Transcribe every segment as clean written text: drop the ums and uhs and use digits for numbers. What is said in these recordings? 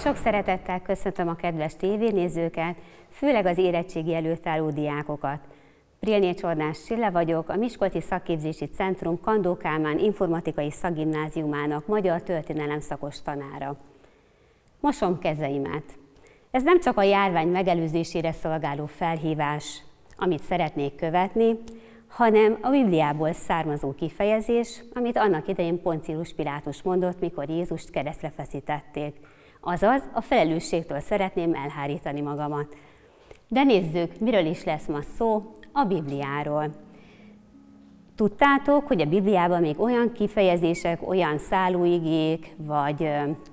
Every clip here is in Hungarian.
Sok szeretettel köszöntöm a kedves tévénézőket, főleg az érettségi előtt álló diákokat. Prilné Csornás Csilla vagyok, a Miskolci Szakképzési Centrum Kandó Kálmán Informatikai Szakgimnáziumának magyar történelem szakos tanára. Mosom kezeimet. Ez nem csak a járvány megelőzésére szolgáló felhívás, amit szeretnék követni, hanem a Bibliából származó kifejezés, amit annak idején Poncius Pilátus mondott, mikor Jézust keresztre feszítették. Azaz, a felelősségtől szeretném elhárítani magamat. De nézzük, miről is lesz ma szó, a Bibliáról. Tudtátok, hogy a Bibliában még olyan kifejezések, olyan szállóigék, vagy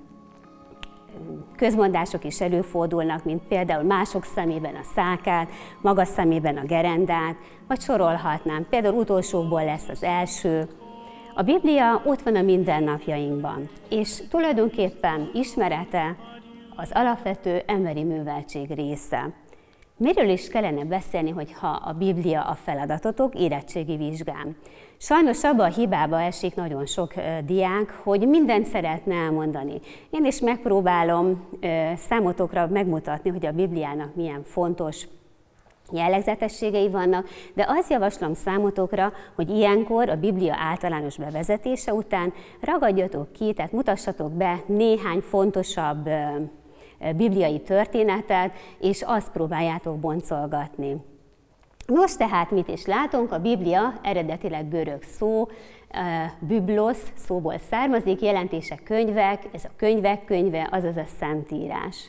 közmondások is előfordulnak, mint például mások szemében a szákát, maga szemében a gerendát, vagy sorolhatnám, például utolsókból lesz az első. A Biblia ott van a mindennapjainkban, és tulajdonképpen ismerete az alapvető emberi műveltség része. Miről is kellene beszélni, hogyha a Biblia a feladatotok érettségi vizsgán? Sajnos abba a hibába esik nagyon sok diák, hogy mindent szeretne elmondani. Én is megpróbálom számotokra megmutatni, hogy a Bibliának milyen fontos jellegzetességei vannak, de azt javaslom számotokra, hogy ilyenkor a Biblia általános bevezetése után ragadjatok ki, tehát mutassatok be néhány fontosabb bibliai történetet, és azt próbáljátok boncolgatni. Most tehát mit is látunk? A Biblia eredetileg görög szó, biblosz szóból származik, jelentése könyvek, ez a könyvek könyve, azaz a Szentírás.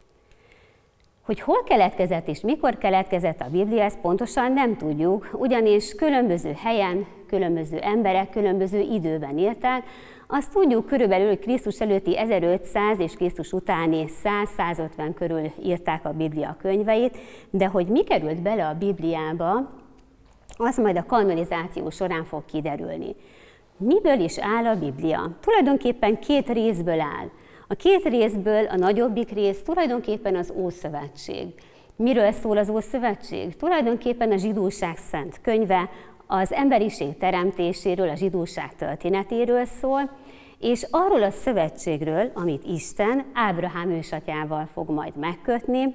Hogy hol keletkezett és mikor keletkezett a Biblia, ezt pontosan nem tudjuk, ugyanis különböző helyen, különböző emberek, különböző időben írták. Azt tudjuk körülbelül, hogy Krisztus előtti 1500 és Krisztus utáni 100-150 körül írták a Biblia könyveit, de hogy mi került bele a Bibliába, az majd a kanonizáció során fog kiderülni. Miből is áll a Biblia? Tulajdonképpen két részből áll. A két részből a nagyobbik rész tulajdonképpen az Ószövetség. Miről szól az Ószövetség? Tulajdonképpen a zsidóság szent könyve, az emberiség teremtéséről, a zsidóság történetéről szól, és arról a szövetségről, amit Isten Ábrahám ősatyával fog majd megkötni,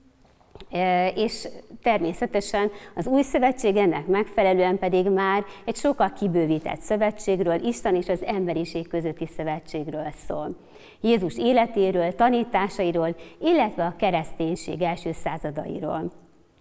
és természetesen az új szövetség ennek megfelelően pedig már egy sokkal kibővített szövetségről, Isten és az emberiség közötti szövetségről szól. Jézus életéről, tanításairól, illetve a kereszténység első századairól.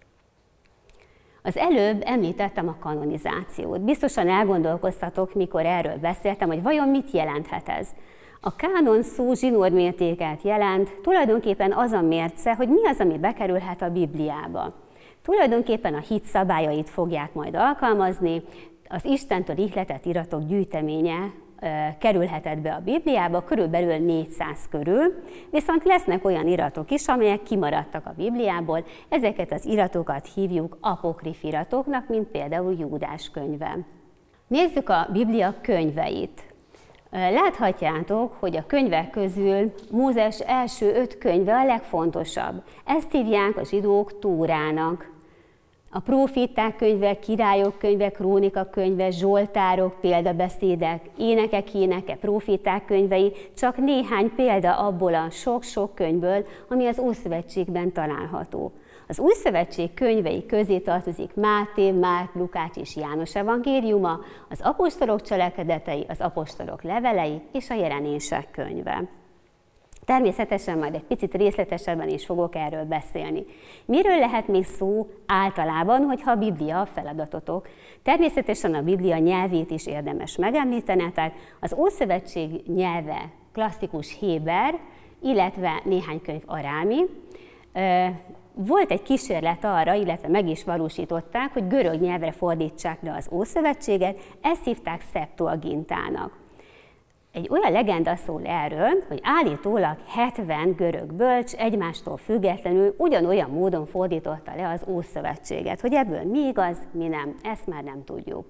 Az előbb említettem a kanonizációt. Biztosan elgondolkoztatok, mikor erről beszéltem, hogy vajon mit jelenthet ez. A kánon szó zsinórmértéket jelent, tulajdonképpen az a mérce, hogy mi az, ami bekerülhet a Bibliába. Tulajdonképpen a hit szabályait fogják majd alkalmazni, az Istentől ihletett iratok gyűjteménye kerülhetett be a Bibliába, körülbelül 400 körül, viszont lesznek olyan iratok is, amelyek kimaradtak a Bibliából, ezeket az iratokat hívjuk apokrif iratoknak, mint például Júdás könyve. Nézzük a Biblia könyveit. Láthatjátok, hogy a könyvek közül Mózes első 5 könyve a legfontosabb. Ezt hívják a zsidók Tórának. A próféták könyve, királyok könyve, krónika könyve, zsoltárok, példabeszédek, éneke, próféták könyvei, csak néhány példa abból a sok-sok könyvből, ami az Ószövetségben található. Az Új Szövetség könyvei közé tartozik Máté, Márk, Lukács és János evangéliuma, az apostolok cselekedetei, az apostolok levelei és a Jelenések könyve. Természetesen majd egy picit részletesebben is fogok erről beszélni. Miről lehet még szó általában, hogyha a Biblia a feladatotok? Természetesen a Biblia nyelvét is érdemes megemlítenetek. Az Ószövetség nyelve klasszikus héber, illetve néhány könyv arámi. Volt egy kísérlet arra, illetve meg is valósították, hogy görög nyelvre fordítsák le az Ószövetséget, ezt hívták Septuagintának. Egy olyan legenda szól erről, hogy állítólag 70 görög bölcs egymástól függetlenül ugyanolyan módon fordította le az Ószövetséget. Hogy ebből mi igaz, mi nem, ezt már nem tudjuk.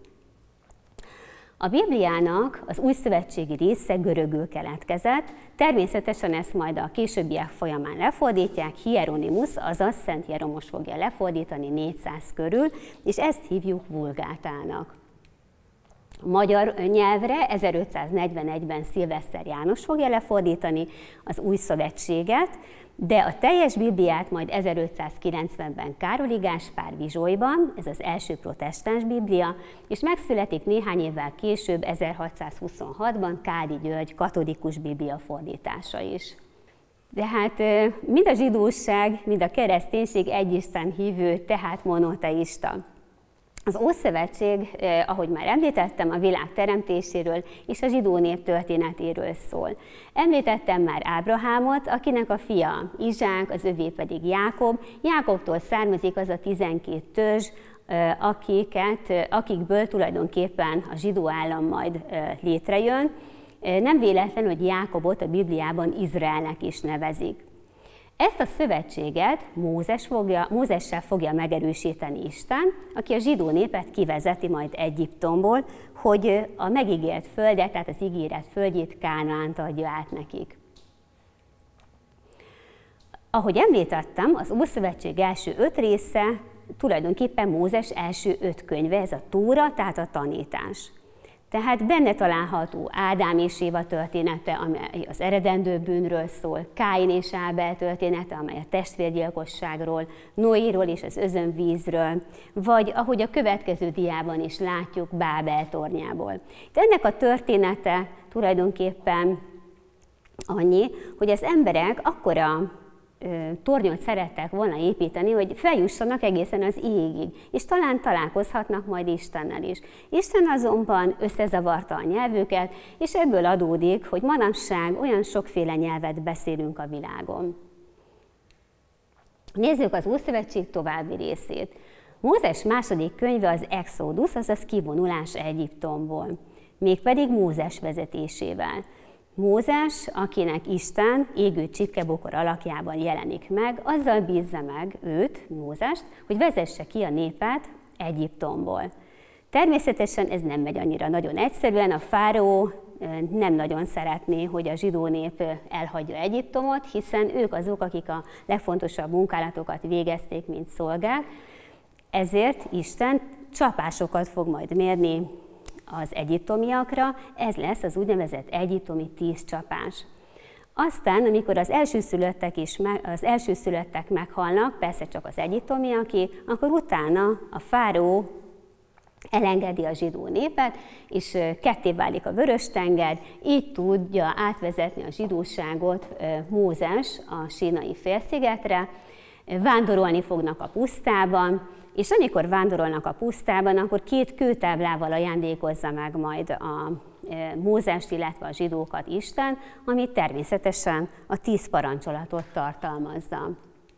A Bibliának az újszövetségi része görögül keletkezett, természetesen ezt majd a későbbiek folyamán lefordítják, Hieronymus, azaz Szent Jeromos fogja lefordítani 400 körül, és ezt hívjuk vulgátának. magyar nyelvre 1541-ben Szilveszter János fogja lefordítani az Új Szövetséget, de a teljes Bibliát majd 1590-ben Károly Gáspár Vizsolyban, ez az első protestáns Biblia, és megszületik néhány évvel később, 1626-ban Kádi György katolikus Biblia fordítása is. De hát mind a zsidóság, mind a kereszténység egyisten hívő, tehát monoteista. Az Ószövetség, ahogy már említettem, a világ teremtéséről és a zsidó nép történetéről szól. Említettem már Ábrahámot, akinek a fia Izsák, az övé pedig Jákob. Jákobtól származik az a 12 törzs, akikből tulajdonképpen a zsidó állam majd létrejön. Nem véletlen, hogy Jákobot a Bibliában Izraelnek is nevezik. Ezt a szövetséget Mózessel fogja megerősíteni Isten, aki a zsidó népet kivezeti majd Egyiptomból, hogy a megígért földet, tehát az ígéret földjét, Kánaánt adja át nekik. Ahogy említettem, az Ószövetség első 5 része tulajdonképpen Mózes első 5 könyve, ez a Tóra, tehát a tanítás. Tehát benne található Ádám és Éva története, amely az eredendő bűnről szól, Káin és Ábel története, amely a testvérgyilkosságról, Noéról és az özönvízről, vagy ahogy a következő diában is látjuk, Bábel tornyából. De ennek a története tulajdonképpen annyi, hogy az emberek akkora tornyot szerettek volna építeni, hogy feljussanak egészen az égig, és talán találkozhatnak majd Istennel is. Isten azonban összezavarta a nyelvüket, és ebből adódik, hogy manapság olyan sokféle nyelvet beszélünk a világon. Nézzük az Ószövetség további részét. Mózes második könyve az Exodus, azaz kivonulás Egyiptomból, mégpedig Mózes vezetésével. Mózes, akinek Isten égő csipkebokor alakjában jelenik meg, azzal bízza meg őt, Mózest, hogy vezesse ki a népet Egyiptomból. Természetesen ez nem megy annyira nagyon egyszerűen, a fáraó nem nagyon szeretné, hogy a zsidó nép elhagyja Egyiptomot, hiszen ők azok, akik a legfontosabb munkálatokat végezték, mint szolgák, ezért Isten csapásokat fog majd mérni az egyiptomiakra, ez lesz az úgynevezett egyiptomi 10 csapás. Aztán, amikor az elsőszülöttek meghalnak, persze csak az egyiptomiaké, akkor utána a fáraó elengedi a zsidó népet, és ketté válik a Vörös-tenger, így tudja átvezetni a zsidóságot Mózes a Sínai félszigetre, vándorolni fognak a pusztában, és amikor vándorolnak a pusztában, akkor 2 kőtáblával ajándékozza meg majd a Mózest, illetve a zsidókat Isten, ami természetesen a 10 parancsolatot tartalmazza.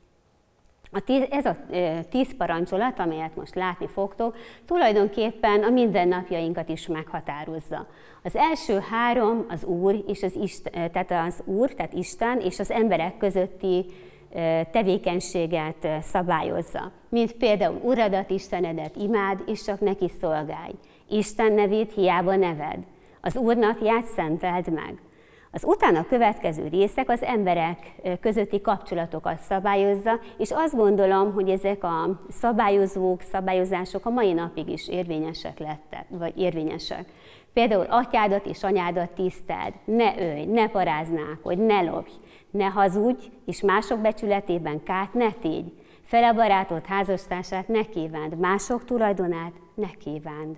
Ez a 10 parancsolat, amelyet most látni fogtok, tulajdonképpen a mindennapjainkat is meghatározza. Az első 3 az Úr, és tehát Isten és az emberek közötti tevékenységet szabályozza. Mint például Uradat, Istenedet imád, és csak neki szolgálj. Isten nevét hiába neved. Az Úr napját szenteld meg. Az utána következő részek az emberek közötti kapcsolatokat szabályozza, és azt gondolom, hogy ezek a szabályozások a mai napig is érvényesek lettek, vagy érvényesek. Például atyádat és anyádat tiszteld, ne ölj, ne paráználkodj, ne lopj, ne hazudj, és mások becsületében kárt ne tégy, fele barátod házastársát ne kívánd, mások tulajdonát ne kívánd.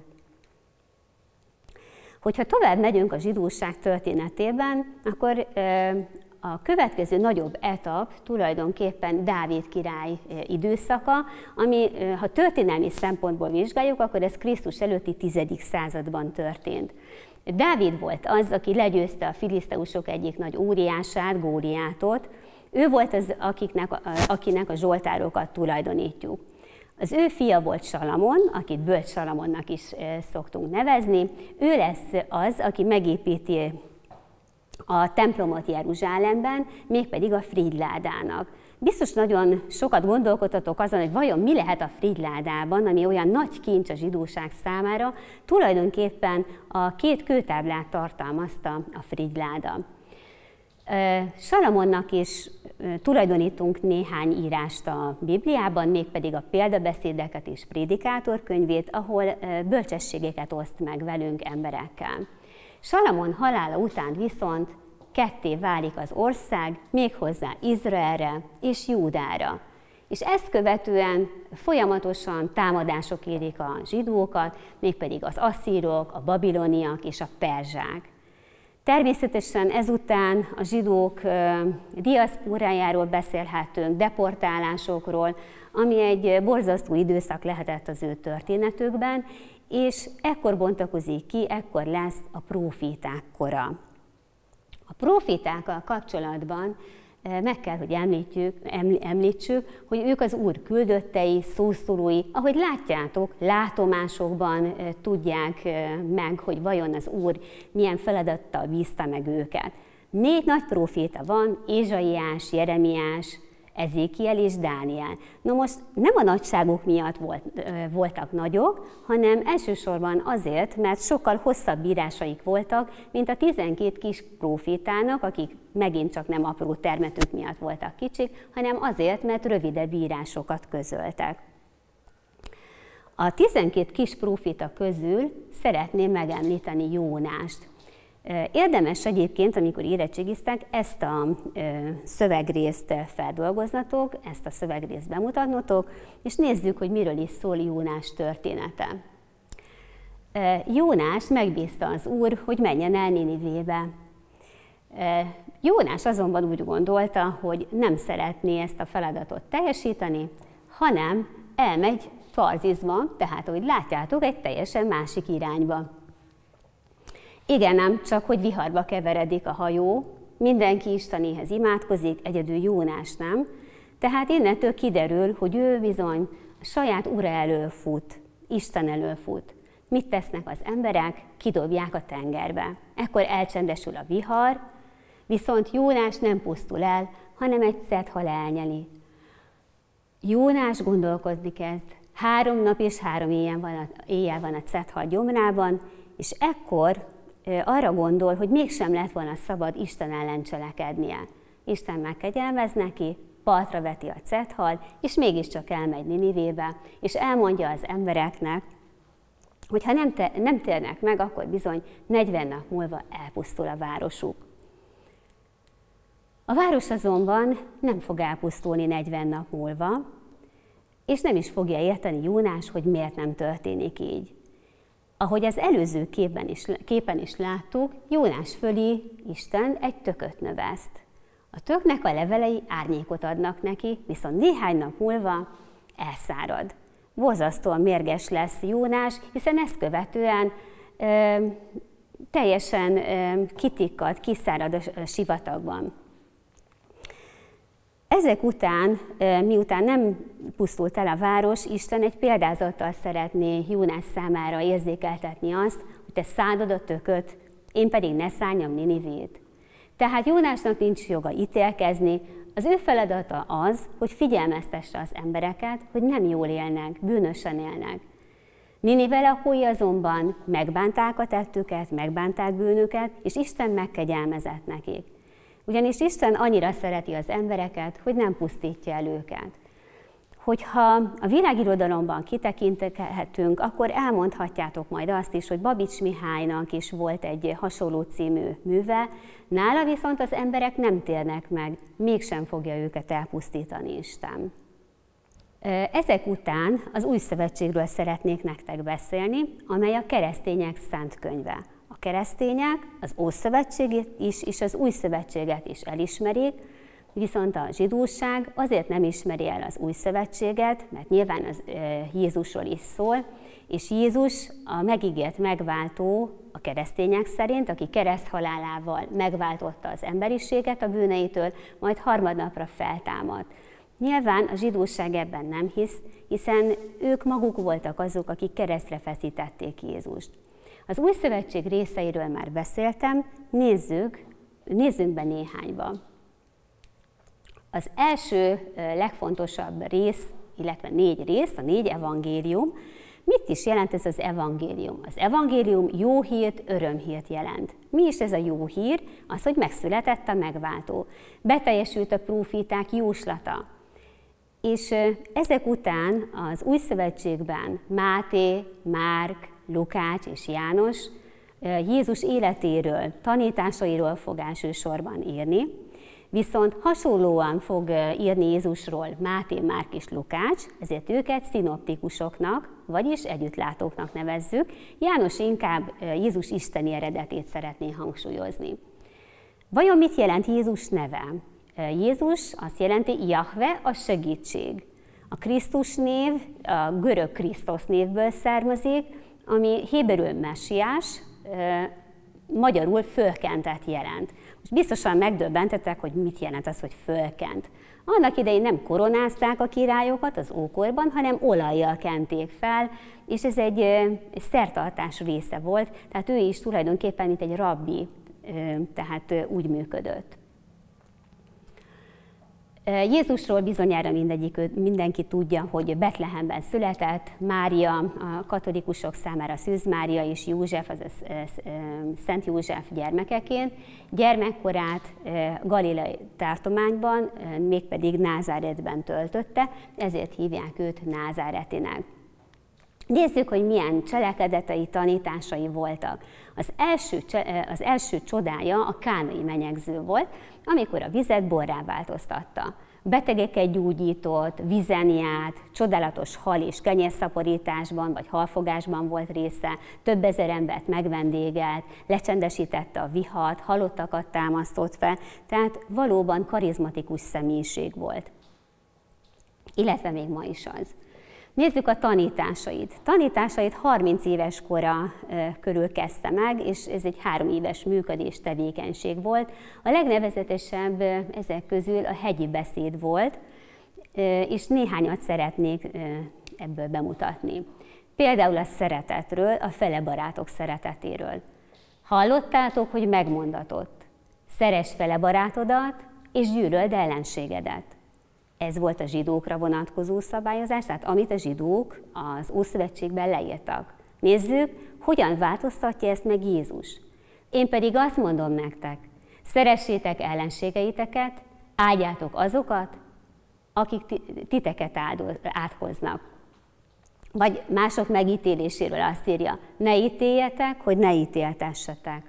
Hogyha tovább megyünk a zsidóság történetében, akkor a következő nagyobb etap tulajdonképpen Dávid király időszaka, ami, ha történelmi szempontból vizsgáljuk, akkor ez Krisztus előtti 10. században történt. Dávid volt az, aki legyőzte a filiszteusok egyik nagy óriását, Góliátot. Ő volt az, akinek a zsoltárokat tulajdonítjuk. Az ő fia volt Salamon, akit Bölcs Salamonnak is szoktunk nevezni. Ő lesz az, aki megépíti a templomot Jeruzsálemben, mégpedig a frigyládának. Biztos nagyon sokat gondolkodtatok azon, hogy vajon mi lehet a frigyládában, ami olyan nagy kincs a zsidóság számára. Tulajdonképpen a 2 kőtáblát tartalmazta a frigyláda. Salamonnak is tulajdonítunk néhány írást a Bibliában, mégpedig a példabeszédeket és prédikátorkönyvét, ahol bölcsességeket oszt meg velünk, emberekkel. Salamon halála után viszont ketté válik az ország, méghozzá Izraelre és Júdára. És ezt követően folyamatosan támadások érik a zsidókat, mégpedig az asszírok, a babiloniak és a perzsák. Természetesen ezután a zsidók diaszpórájáról beszélhetünk, deportálásokról, ami egy borzasztó időszak lehetett az ő történetükben, és ekkor bontakozik ki, ekkor lesz a próféták kora. A prófétákkal kapcsolatban meg kell, hogy említsük, hogy ők az Úr küldöttei, szószólói, ahogy látjátok, látomásokban tudják meg, hogy vajon az Úr milyen feladattal bízta meg őket. 4 nagy próféta van, Ézsaiás, Jeremiás, Ezékiel és Dániel. No most nem a nagyságuk miatt voltak nagyok, hanem elsősorban azért, mert sokkal hosszabb írásaik voltak, mint a 12 kis prófétának, akik megint csak nem apró termetők miatt voltak kicsik, hanem azért, mert rövidebb írásokat közöltek. A 12 kis próféta közül szeretném megemlíteni Jónást. Érdemes egyébként, amikor érettségiztek, ezt a szövegrészt feldolgoznatok, ezt a szövegrészt bemutatnotok, és nézzük, hogy miről is szól Jónás története. Jónás megbízta az Úr, hogy menjen el Ninivébe. Jónás azonban úgy gondolta, hogy nem szeretné ezt a feladatot teljesíteni, hanem elmegy Tarzizba, tehát ahogy látjátok, egy teljesen másik irányba. Igen, nem csak, hogy viharba keveredik a hajó, mindenki Istenéhez imádkozik, egyedül Jónás nem, tehát innentől kiderül, hogy ő bizony a saját ura elől fut, Isten elől fut. Mit tesznek az emberek? Kidobják a tengerbe. Ekkor elcsendesül a vihar, viszont Jónás nem pusztul el, hanem egy szethal elnyeli. Jónás gondolkozni kezd. 3 nap és 3 éjjel van a szethal gyomrában, és ekkor arra gondol, hogy mégsem lett volna szabad Isten ellen cselekednie. Isten megkegyelmez neki, partra veti a szethal, és mégiscsak elmegy Ninivébe, és elmondja az embereknek, hogy ha nem térnek meg, akkor bizony 40 nap múlva elpusztul a városuk. A város azonban nem fog elpusztulni 40 nap múlva, és nem is fogja érteni Jónás, hogy miért nem történik így. Ahogy az előző képen is láttuk, Jónás fölé Isten egy tököt növeszt. A töknek a levelei árnyékot adnak neki, viszont néhány nap múlva elszárad. Borzasztóan mérges lesz Jónás, hiszen ezt követően teljesen kitikkad, kiszárad a sivatagban. Ezek után, miután nem pusztult el a város, Isten egy példázattal szeretné Jónás számára érzékeltetni azt, hogy te szállod a tököt, én pedig ne szálljam Ninivét. Tehát Jónásnak nincs joga ítélkezni, az ő feladata az, hogy figyelmeztesse az embereket, hogy nem jól élnek, bűnösen élnek. Ninive lakói azonban megbánták a tettüket, megbánták bűnüket, és Isten megkegyelmezett nekik. Ugyanis Isten annyira szereti az embereket, hogy nem pusztítja el őket. Hogyha a világirodalomban kitekinthetünk, akkor elmondhatjátok majd azt is, hogy Babics Mihálynak is volt egy hasonló című műve, nála viszont az emberek nem térnek meg, mégsem fogja őket elpusztítani Isten. Ezek után az Új Szövetségről szeretnék nektek beszélni, amely a keresztények szent könyve. A keresztények az Ószövetséget is, és az Új Szövetséget is elismerik, viszont a zsidóság azért nem ismeri el az Új Szövetséget, mert nyilván az Jézusról is szól, és Jézus a megígért megváltó a keresztények szerint, aki kereszthalálával megváltotta az emberiséget a bűneitől, majd harmadnapra feltámadt. Nyilván a zsidóság ebben nem hisz, hiszen ők maguk voltak azok, akik keresztre feszítették Jézust. Az Új Szövetség részeiről már beszéltem, nézzünk be néhányba. Az első legfontosabb rész, illetve 4 rész, a 4 evangélium, Mit is jelent ez az evangélium? Az evangélium jó hírt, örömhírt jelent. Mi is ez a jó hír? Az, hogy megszületett a megváltó. Beteljesült a próféták jóslata. És ezek után az Új Szövetségben Máté, Márk, Lukács és János Jézus életéről, tanításairól fog elsősorban írni, viszont hasonlóan fog írni Jézusról Máté, Márk és Lukács, ezért őket szinoptikusoknak, vagyis együttlátóknak nevezzük. János inkább Jézus isteni eredetét szeretné hangsúlyozni. Vajon mit jelent Jézus neve? Jézus azt jelenti Jahve, a segítség. A Krisztus név a görög Krisztus névből származik, ami héberül messiás, magyarul fölkentet jelent. Most biztosan megdöbbentetek, hogy mit jelent az, hogy fölkent. Annak idején nem koronázták a királyokat az ókorban, hanem olajjal kenték fel, és ez egy szertartás része volt, tehát ő is tulajdonképpen mint egy rabbi, tehát úgy működött. Jézusról bizonyára mindenki tudja, hogy Betlehemben született, Mária, a katolikusok számára Szűz Mária és József, azaz Szent József gyermekeként, gyermekkorát Galilei tartományban, mégpedig Názáretben töltötte, ezért hívják őt Názáretinek. Nézzük, hogy milyen cselekedetei, tanításai voltak. Az első csodája a kánai menyegző volt, amikor a vizet borrá változtatta. Betegeket gyógyított, vízen járt, csodálatos hal- és kenyérszaporításban vagy halfogásban volt része, több ezer embert megvendégelt, lecsendesítette a vihart, halottakat támasztott fel, tehát valóban karizmatikus személyiség volt. Illetve még ma is az. Nézzük a tanításait. Tanításait 30 éves kora körül kezdte meg, és ez egy 3 éves működés tevékenység volt. A legnevezetesebb ezek közül a hegyi beszéd volt, és néhányat szeretnék ebből bemutatni. Például a szeretetről, a felebarátok szeretetéről. Hallottátok, hogy megmondatott: szeresd fele barátodat, és gyűlöld ellenségedet. Ez volt a zsidókra vonatkozó szabályozás, tehát amit a zsidók az Ószövetségben leírtak. Nézzük, hogyan változtatja ezt meg Jézus. Én pedig azt mondom nektek, szeressétek ellenségeiteket, áldjátok azokat, akik titeket átkoznak. Vagy mások megítéléséről azt írja, ne ítéljetek, hogy ne ítéltessetek.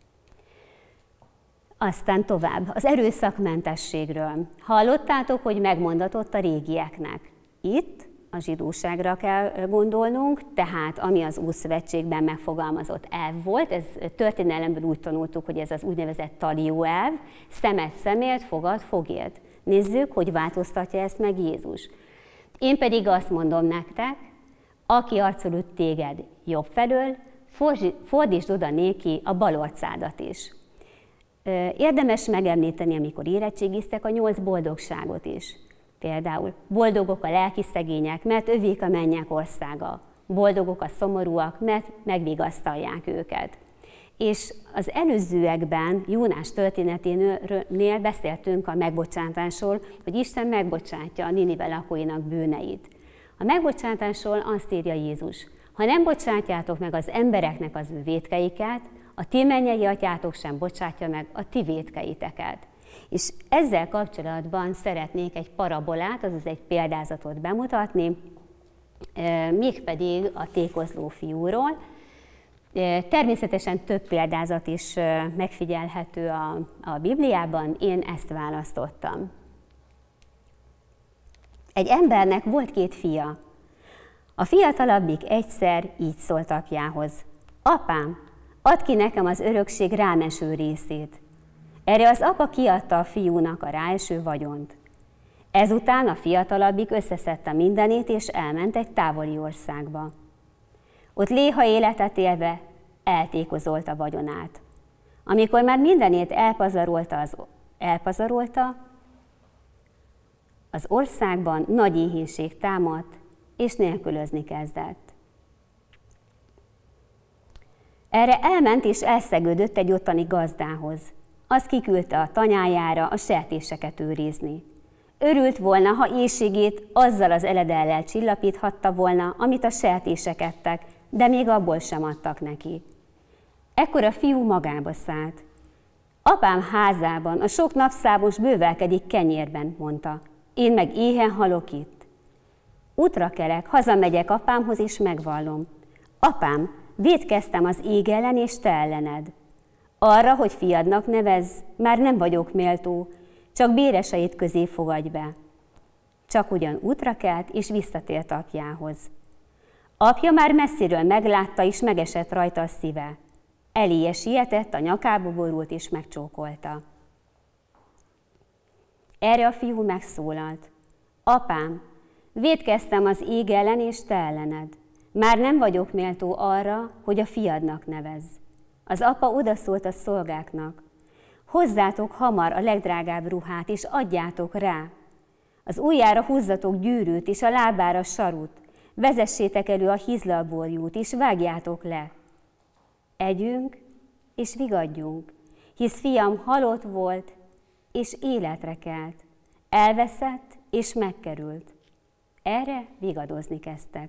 Aztán tovább, az erőszakmentességről. Hallottátok, hogy megmondatott a régieknek. Itt a zsidóságra kell gondolnunk, tehát ami az Ószövetségben megfogalmazott elv volt, ez történelemből úgy tanultuk, hogy ez az úgynevezett talió elv, szemet szemért, fogad fogért. Nézzük, hogy változtatja ezt meg Jézus. Én pedig azt mondom nektek, aki arcol üt téged jobb felől, fordítsd oda néki a bal arcádat is. Érdemes megemlíteni, amikor érettségiztek, a 8 boldogságot is. Például boldogok a lelki szegények, mert övék a mennyek országa. Boldogok a szomorúak, mert megvigasztalják őket. És az előzőekben, Jónás történeténél beszéltünk a megbocsátásról, hogy Isten megbocsátja a Ninive lakóinak bűneit. A megbocsátásról azt írja Jézus: ha nem bocsátjátok meg az embereknek az ő vétkeiket, a ti mennyei atyátok sem bocsátja meg a ti vétkeiteket. És ezzel kapcsolatban szeretnék egy parabolát, azaz egy példázatot bemutatni, mégpedig a tékozló fiúról. Természetesen több példázat is megfigyelhető a Bibliában, én ezt választottam. Egy embernek volt 2 fia. A fiatalabbik egyszer így szólt apjához: apám, add ki nekem az örökség rámeső részét. Erre az apa kiadta a fiúnak a ráeső vagyont. Ezután a fiatalabbik összeszedte mindenét, és elment egy távoli országba. Ott léha életet élve eltékozolta vagyonát. Amikor már mindenét elpazarolta, az országban nagy éhínség támadt, és nélkülözni kezdett. Erre elment és elszegődött egy ottani gazdához. Az kiküldte a tanyájára a sertéseket őrizni. Örült volna, ha éhségét azzal az eledellel csillapíthatta volna, amit a sertések ettek, de még abból sem adtak neki. Ekkor a fiú magába szállt. Apám házában a sok napszámos bővelkedik kenyérben, mondta. Én meg éhen halok itt. Útra kelek, hazamegyek apámhoz és megvallom. Apám, vétkeztem az ég ellen és te ellened. Arra, hogy fiadnak nevezz, már nem vagyok méltó, csak béreseit közé fogadj be. Csak ugyan útra kelt és visszatért apjához. Apja már messziről meglátta és megesett rajta a szíve. Eléje sietett, a nyakába borult és megcsókolta. Erre a fiú megszólalt. Apám, vétkeztem az ég ellen és te ellened. Már nem vagyok méltó arra, hogy a fiadnak nevezz. Az apa odaszólt a szolgáknak. Hozzátok hamar a legdrágább ruhát, és adjátok rá. Az ujjára húzzatok gyűrűt, és a lábára sarut. Vezessétek elő a hizlalborjút, és vágjátok le. Együnk, és vigadjunk, hisz fiam halott volt, és életre kelt. Elveszett, és megkerült. Erre vigadozni kezdtek.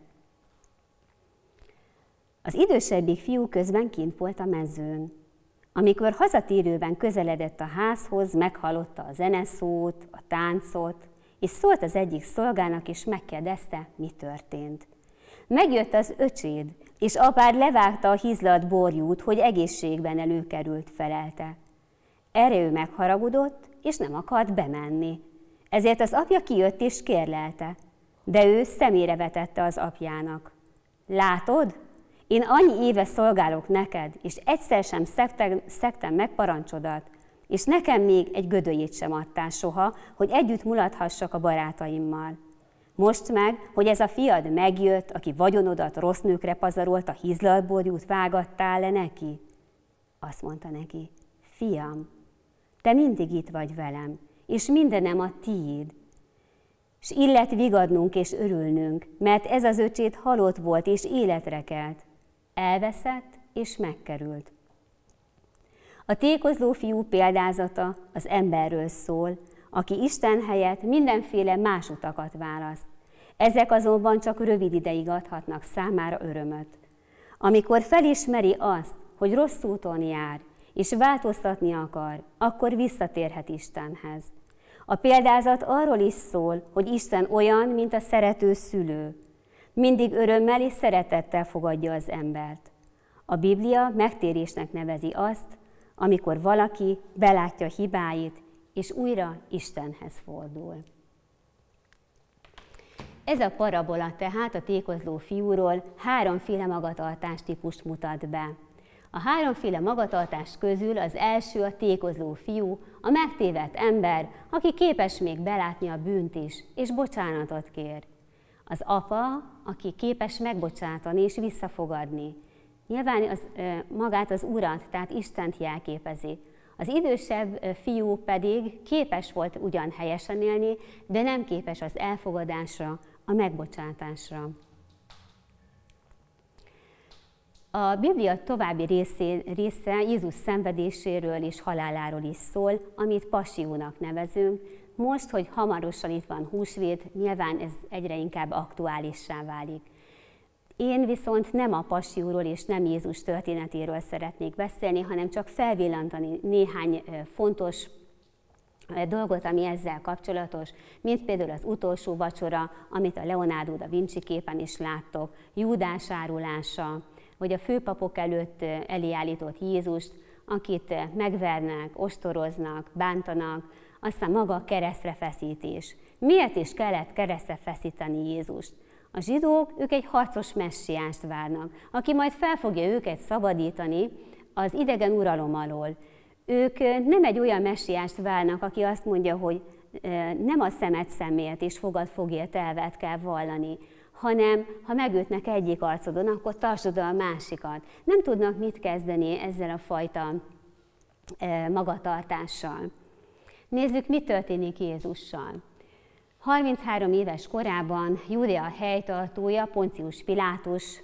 Az idősebbik fiú közben kint volt a mezőn. Amikor hazatérőben közeledett a házhoz, meghallotta a zeneszót, a táncot, és szólt az egyik szolgának, és megkérdezte, mi történt. Megjött az öcséd, és apád levágta a hizlalt borjút, hogy egészségben előkerült, felelte. Erre ő megharagudott, és nem akart bemenni. Ezért az apja kijött és kérlelte, de ő szemére vetette az apjának. Látod? Én annyi éve szolgálok neked, és egyszer sem szegtem meg parancsodat, és nekem még egy gödölyét sem adtál soha, hogy együtt mulathassak a barátaimmal. Most meg, hogy ez a fiad megjött, aki vagyonodat rossz nőkre pazarolt, a hizlaltborjút vágattál le neki? Azt mondta neki, fiam, te mindig itt vagy velem, és mindenem a tiéd. S illet vigadnunk és örülnünk, mert ez az öcséd halott volt és életre kelt. Elveszett és megkerült. A tékozló fiú példázata az emberről szól, aki Isten helyett mindenféle más utakat választ. Ezek azonban csak rövid ideig adhatnak számára örömöt. Amikor felismeri azt, hogy rossz úton jár, és változtatni akar, akkor visszatérhet Istenhez. A példázat arról is szól, hogy Isten olyan, mint a szerető szülő. Mindig örömmel és szeretettel fogadja az embert. A Biblia megtérésnek nevezi azt, amikor valaki belátja hibáit, és újra Istenhez fordul. Ez a parabola tehát a tékozló fiúról háromféle magatartástípust mutat be. A háromféle magatartás közül az első a tékozló fiú, a megtévedt ember, aki képes még belátni a bűnt is, és bocsánatot kér. Az apa, aki képes megbocsátani és visszafogadni. Nyilván magát az Urat, tehát Istent jelképezi. Az idősebb fiú pedig képes volt ugyan helyesen élni, de nem képes az elfogadásra, a megbocsátásra. A Biblia további része Jézus szenvedéséről és haláláról is szól, amit passiónak nevezünk. Most, hogy hamarosan itt van húsvét, nyilván ez egyre inkább aktuálissá válik. Én viszont nem a passióról és nem Jézus történetéről szeretnék beszélni, hanem csak felvillantani néhány fontos dolgot, ami ezzel kapcsolatos, mint például az utolsó vacsora, amit a Leonardo da Vinci képen is láttok, Júdás árulása, vagy a főpapok előtt elé állított Jézust, akit megvernek, ostoroznak, bántanak, aztán maga a keresztre feszítés. Miért is kellett keresztre feszíteni Jézust? A zsidók, ők egy harcos messiást várnak, aki majd fel fogja őket szabadítani az idegen uralom alól. Ők nem egy olyan messiást várnak, aki azt mondja, hogy nem a szemed szemért és fogad fogért elvet kell vallani, hanem ha megütnek egyik arcodon, akkor tartsd a másikat. Nem tudnak mit kezdeni ezzel a fajta magatartással. Nézzük, mi történik Jézussal. 33 éves korában Júdea helytartója, Poncius Pilátus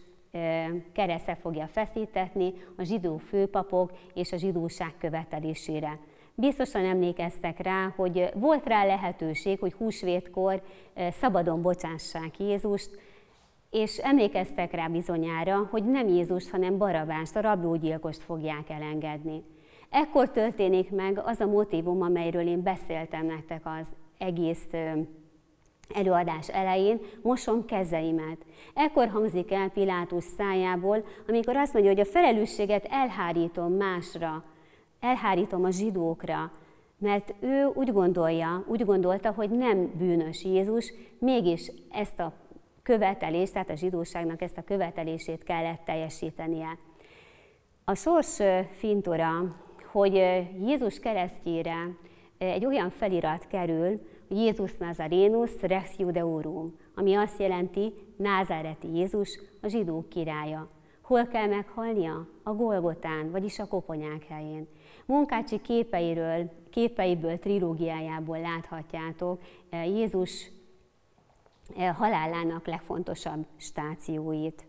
keresztre fogja feszítetni a zsidó főpapok és a zsidóság követelésére. Biztosan emlékeztek rá, hogy volt rá lehetőség, hogy húsvétkor szabadon bocsássák Jézust, és emlékeztek rá bizonyára, hogy nem Jézust, hanem Barabást, a rablógyilkost fogják elengedni. Ekkor történik meg az a motívum, amelyről én beszéltem nektek az egész előadás elején, mosom kezeimet. Ekkor hangzik el Pilátus szájából, amikor azt mondja, hogy a felelősséget elhárítom másra, elhárítom a zsidókra, mert ő úgy gondolta, hogy nem bűnös Jézus, mégis ezt a követelést, tehát a zsidóságnak ezt a követelését kellett teljesítenie. A sors fintora, hogy Jézus keresztjére egy olyan felirat kerül, hogy Jézus Nazarénus Rex Judeorum, ami azt jelenti, názáreti Jézus, a zsidók királya. Hol kell meghalnia? A Golgotán, vagyis a koponyák helyén. Munkácsi képeiből, trilógiájából láthatjátok Jézus halálának legfontosabb stációit.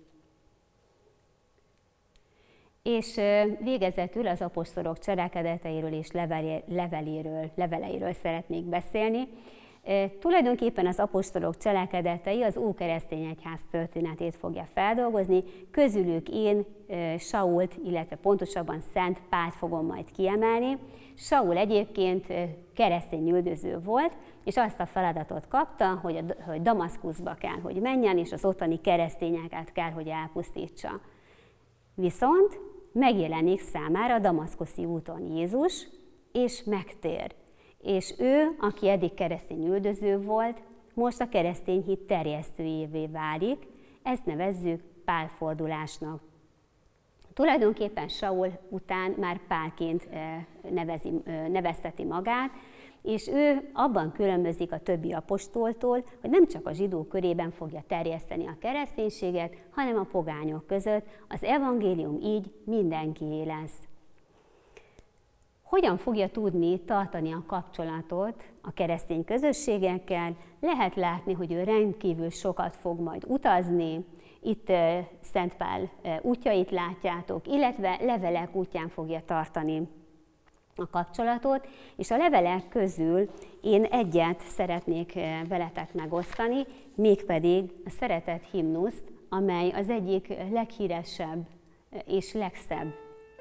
És végezetül az apostolok cselekedeteiről és leveleiről szeretnék beszélni. Tulajdonképpen az apostolok cselekedetei az ókeresztény egyház történetét fogja feldolgozni, közülük én Sault, illetve pontosabban Szent Pált fogom majd kiemelni. Saul egyébként keresztény üldöző volt, és azt a feladatot kapta, hogy Damaszkuszba kell, hogy menjen, és az ottani keresztényeket kell, hogy elpusztítsa. Viszont megjelenik számára a damaszkuszi úton Jézus, és megtér. És ő, aki eddig keresztény üldöző volt, most a keresztény hit terjesztőjévé válik, ezt nevezzük pálfordulásnak. Tulajdonképpen Saul után már Pálként nevezteti magát, és ő abban különbözik a többi apostoltól, hogy nem csak a zsidók körében fogja terjeszteni a kereszténységet, hanem a pogányok között. Az evangélium így mindenkié lesz. Hogyan fogja tudni tartani a kapcsolatot a keresztény közösségekkel? Lehet látni, hogy ő rendkívül sokat fog majd utazni, itt Szent Pál útjait látjátok, illetve levelek útján fogja tartani a kapcsolatot, és a levelek közül én egyet szeretnék veletek megosztani, mégpedig a szeretet himnuszt, amely az egyik leghíresebb és legszebb.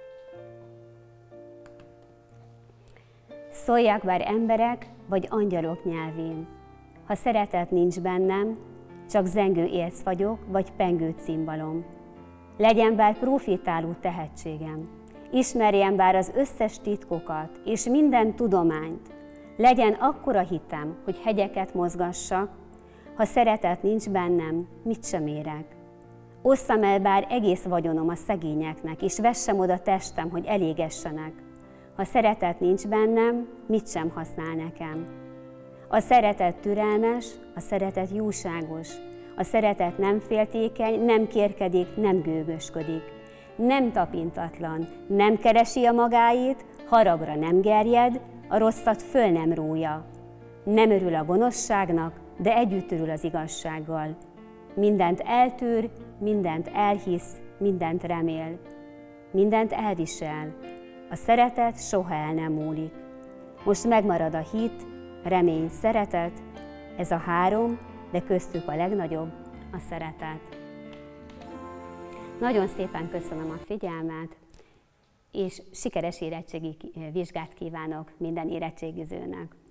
Szóljak bár emberek vagy angyalok nyelvén, ha szeretet nincs bennem, csak zengő érc vagyok, vagy pengő cimbalom. Legyen bár profétáló tehetségem, ismerjem bár az összes titkokat és minden tudományt, legyen akkora hitem, hogy hegyeket mozgassak, ha szeretet nincs bennem, mit sem érek. Osszam el bár egész vagyonom a szegényeknek, és vessem oda testem, hogy elégessenek. Ha szeretet nincs bennem, mit sem használ nekem. A szeretet türelmes, a szeretet jóságos, a szeretet nem féltékeny, nem kérkedik, nem gőgösködik. Nem tapintatlan, nem keresi a magáit, haragra nem gerjed, a rosszat föl nem rója. Nem örül a gonoszságnak, de együtt örül az igazsággal. Mindent eltűr, mindent elhisz, mindent remél. Mindent elvisel. A szeretet soha el nem múlik. Most megmarad a hit, remény, szeretet, ez a három, de köztük a legnagyobb a szeretet. Nagyon szépen köszönöm a figyelmet, és sikeres érettségi vizsgát kívánok minden érettségizőnek.